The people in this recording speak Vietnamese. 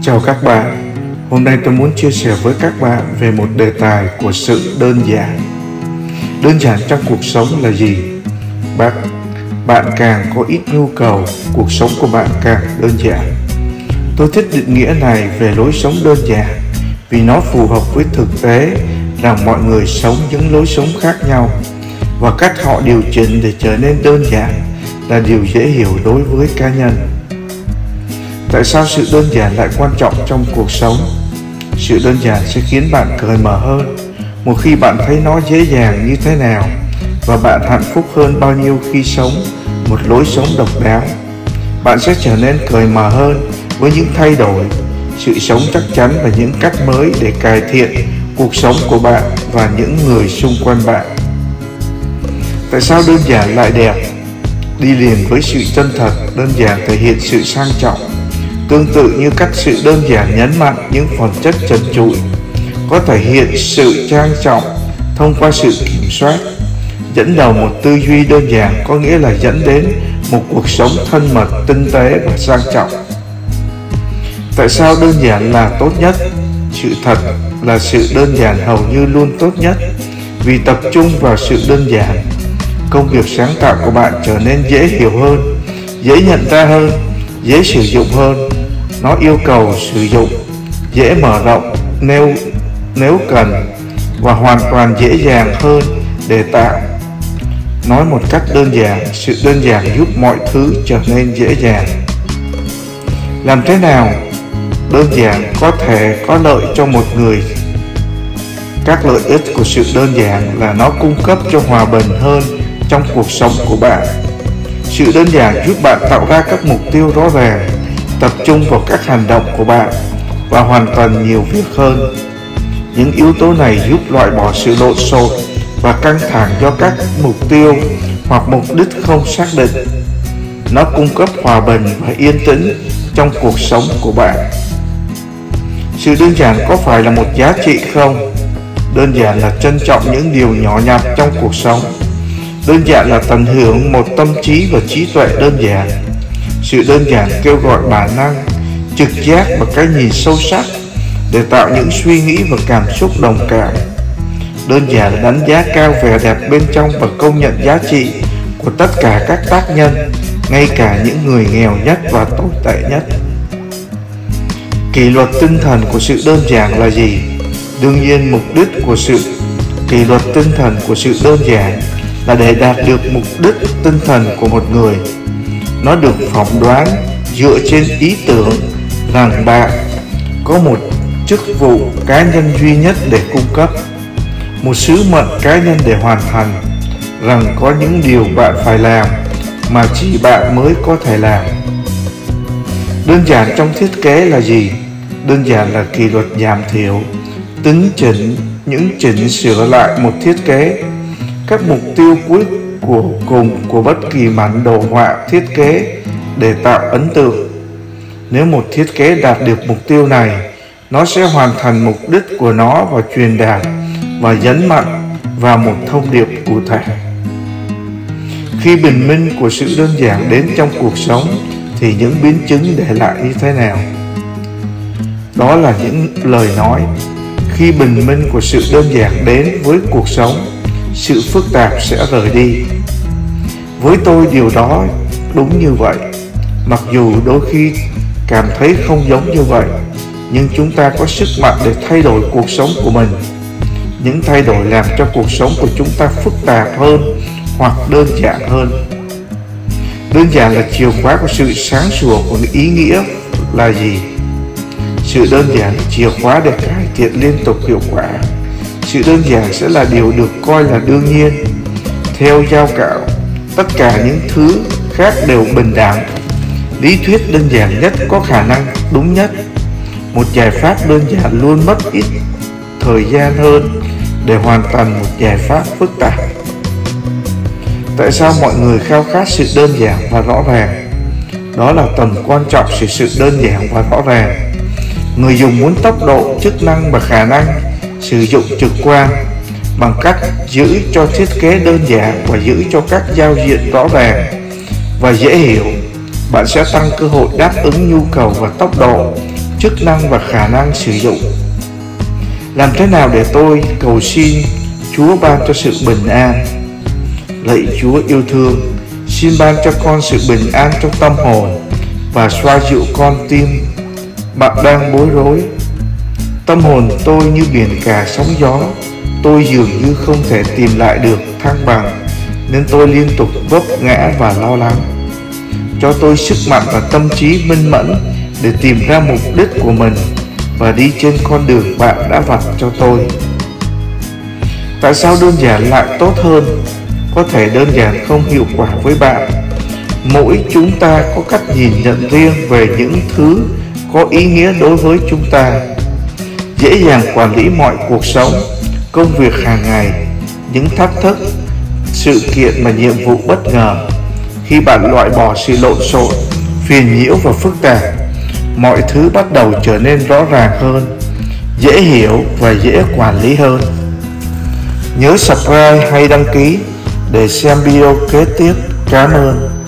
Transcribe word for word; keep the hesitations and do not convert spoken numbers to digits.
Chào các bạn, hôm nay tôi muốn chia sẻ với các bạn về một đề tài của sự đơn giản. Đơn giản trong cuộc sống là gì? Bạn, bạn càng có ít nhu cầu, cuộc sống của bạn càng đơn giản. Tôi thích định nghĩa này về lối sống đơn giản vì nó phù hợp với thực tế rằng mọi người sống những lối sống khác nhau, và cách họ điều chỉnh để trở nên đơn giản là điều dễ hiểu đối với cá nhân. Tại sao sự đơn giản lại quan trọng trong cuộc sống? Sự đơn giản sẽ khiến bạn cởi mở hơn một khi bạn thấy nó dễ dàng như thế nào, và bạn hạnh phúc hơn bao nhiêu khi sống một lối sống độc đáo. Bạn sẽ trở nên cởi mở hơn với những thay đổi, sự sống chắc chắn và những cách mới để cải thiện cuộc sống của bạn và những người xung quanh bạn. Tại sao đơn giản lại đẹp? Đi liền với sự chân thật, đơn giản thể hiện sự sang trọng. Tương tự như cách sự đơn giản nhấn mạnh những phẩm chất trần trụi, có thể hiện sự trang trọng thông qua sự kiểm soát. Dẫn đầu một tư duy đơn giản có nghĩa là dẫn đến một cuộc sống thân mật, tinh tế và sang trọng. Tại sao đơn giản là tốt nhất? Sự thật là sự đơn giản hầu như luôn tốt nhất, vì tập trung vào sự đơn giản, công việc sáng tạo của bạn trở nên dễ hiểu hơn, dễ nhận ra hơn, dễ sử dụng hơn. Nó yêu cầu sử dụng, dễ mở rộng nếu, nếu cần, và hoàn toàn dễ dàng hơn để tạo. Nói một cách đơn giản, sự đơn giản giúp mọi thứ trở nên dễ dàng. Làm thế nào đơn giản có thể có lợi cho một người? Các lợi ích của sự đơn giản là nó cung cấp cho hòa bình hơn trong cuộc sống của bạn. Sự đơn giản giúp bạn tạo ra các mục tiêu rõ ràng, tập trung vào các hành động của bạn và hoàn thành nhiều việc hơn. Những yếu tố này giúp loại bỏ sự lộn xộn và căng thẳng do các mục tiêu hoặc mục đích không xác định. Nó cung cấp hòa bình và yên tĩnh trong cuộc sống của bạn. Sự đơn giản có phải là một giá trị không? Đơn giản là trân trọng những điều nhỏ nhặt trong cuộc sống. Đơn giản là tận hưởng một tâm trí và trí tuệ đơn giản. Sự đơn giản kêu gọi bản năng, trực giác và cái nhìn sâu sắc để tạo những suy nghĩ và cảm xúc đồng cảm. Đơn giản là đánh giá cao vẻ đẹp bên trong và công nhận giá trị của tất cả các tác nhân, ngay cả những người nghèo nhất và tồi tệ nhất. Kỷ luật tinh thần của sự đơn giản là gì? Đương nhiên, mục đích của sự kỷ luật tinh thần của sự đơn giản là để đạt được mục đích tinh thần của một người. Nó được phỏng đoán dựa trên ý tưởng rằng bạn có một chức vụ cá nhân duy nhất để cung cấp, một sứ mệnh cá nhân để hoàn thành, rằng có những điều bạn phải làm mà chỉ bạn mới có thể làm. Đơn giản trong thiết kế là gì? Đơn giản là kỷ luật giảm thiểu, tính chỉnh, những chỉnh sửa lại một thiết kế. Các mục tiêu cuối của cùng của bất kỳ bản đồ họa thiết kế để tạo ấn tượng. Nếu một thiết kế đạt được mục tiêu này, nó sẽ hoàn thành mục đích của nó và truyền đạt và nhấn mạnh vào một thông điệp cụ thể. Khi bình minh của sự đơn giản đến trong cuộc sống thì những biến chứng để lại như thế nào? Đó là những lời nói. Khi bình minh của sự đơn giản đến với cuộc sống, sự phức tạp sẽ rời đi. Với tôi điều đó đúng như vậy, mặc dù đôi khi cảm thấy không giống như vậy, nhưng chúng ta có sức mạnh để thay đổi cuộc sống của mình. Những thay đổi làm cho cuộc sống của chúng ta phức tạp hơn hoặc đơn giản hơn. Đơn giản là chìa khóa của sự sáng sủa của ý nghĩa là gì? Sự đơn giản là chìa khóa để cải thiện liên tục hiệu quả. Sự đơn giản sẽ là điều được coi là đương nhiên. Theo Giao Cạo, tất cả những thứ khác đều bình đẳng. Lý thuyết đơn giản nhất có khả năng đúng nhất. Một giải pháp đơn giản luôn mất ít thời gian hơn để hoàn thành một giải pháp phức tạp. Tại sao mọi người khao khát sự đơn giản và rõ ràng? Đó là tầm quan trọng của sự đơn giản và rõ ràng. Người dùng muốn tốc độ, chức năng và khả năng sử dụng trực quan bằng cách giữ cho thiết kế đơn giản và giữ cho các giao diện rõ ràng và dễ hiểu. Bạn sẽ tăng cơ hội đáp ứng nhu cầu và tốc độ chức năng và khả năng sử dụng. Làm thế nào để tôi cầu xin Chúa ban cho sự bình an? Lạy Chúa yêu thương, xin ban cho con sự bình an trong tâm hồn và xoa dịu con tim bạn đang bối rối. Tâm hồn tôi như biển cả sóng gió, tôi dường như không thể tìm lại được thăng bằng, nên tôi liên tục vấp ngã và lo lắng. Cho tôi sức mạnh và tâm trí minh mẫn để tìm ra mục đích của mình và đi trên con đường bạn đã vạch cho tôi. Tại sao đơn giản lại tốt hơn? Có thể đơn giản không hiệu quả với bạn. Mỗi chúng ta có cách nhìn nhận riêng về những thứ có ý nghĩa đối với chúng ta. Dễ dàng quản lý mọi cuộc sống, công việc hàng ngày, những thách thức, sự kiện và nhiệm vụ bất ngờ. Khi bạn loại bỏ sự lộn xộn, phiền nhiễu và phức tạp, mọi thứ bắt đầu trở nên rõ ràng hơn, dễ hiểu và dễ quản lý hơn. Nhớ subscribe hay đăng ký để xem video kế tiếp. Cảm ơn.